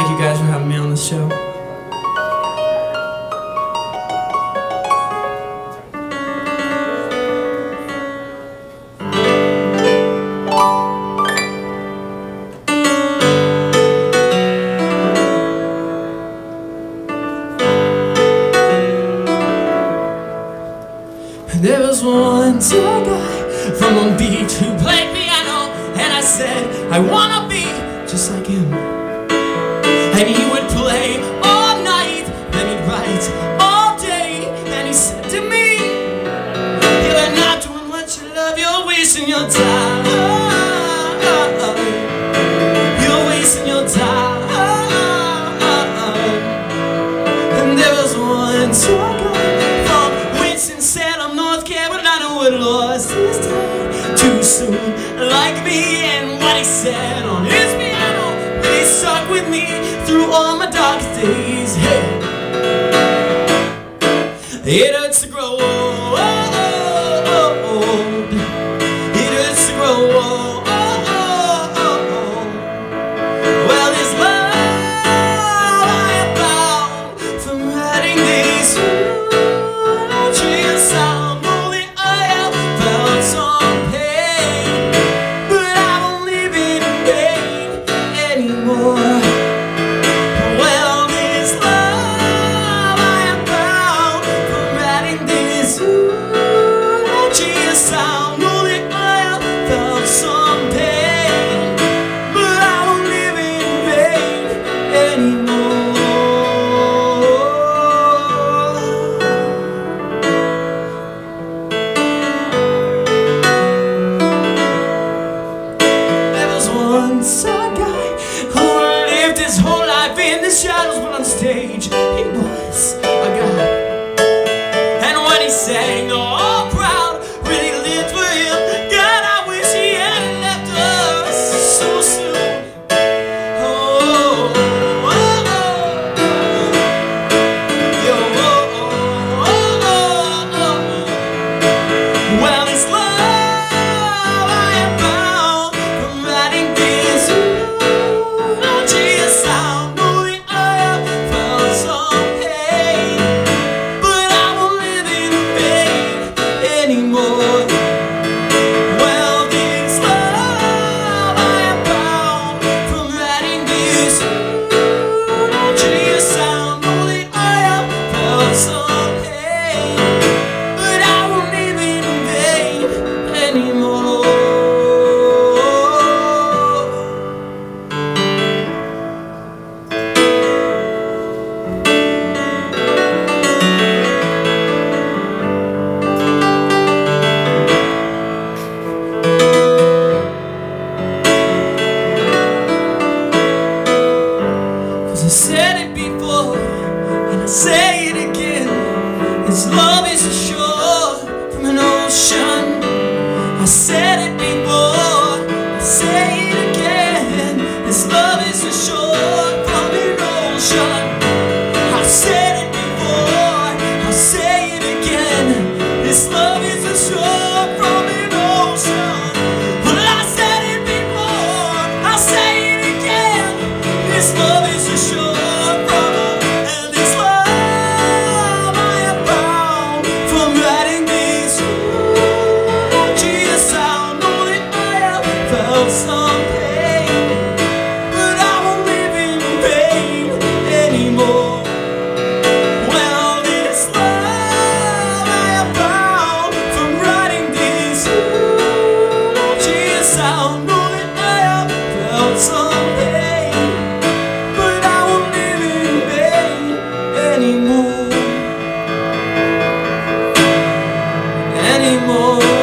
Thank you guys for having me on this show. There was once a guy from Long Beach who played piano, and I said, I wanna be just like him. And he would play all night, then he'd write all day, and he said to me, you're not doing what you love, you're wasting your time. You're wasting your time. And there was once a guy from Winston-Salem, North Carolina, who had lost his time too soon, like me. And what he said on his piano really stuck with me through all my darkest days. Hey, it hurts to grow old. It hurts to grow old. Well, this love I have found from writing these trees sound, only I have felt some pain, but I won't live in pain anymore. Well, this love I have found from writing these trees sound, only I have felt some pain, but I won't live in pain anymore. There was once a guy who lived his whole life in the shadows, but on stage he was a guy. And when he sang, the whole crowd really lived for him. God, I wish he hadn't left us so soon. Oh, oh, oh, yo, oh, oh, oh, oh. Well, it's love I have found from writing this eulogy sound. Only I have felt some pain, but I won't live in pain anymore. Well, this love I have found from writing this eulogy sound. Only I have felt some pain, but I won't live in vain anymore. Cause I said it before, and I say it again. This love is as shore from an ocean. I said it before, I say it again. This love is as shore from an ocean. I said it before, I'll say it again. This love is as shore from an ocean. Well, I said it before, I'll say it again. This love is as shore from and this love I have found from writing these eulogy sound. Only I have felt some pain, but I won't live in pain anymore. Well, this love I have found from writing these eulogy sound. Only I have felt some pain, but I won't live in pain anymore. Anymore.